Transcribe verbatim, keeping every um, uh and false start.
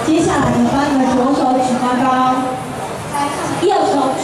接下来呢，把你的左手举高高，右手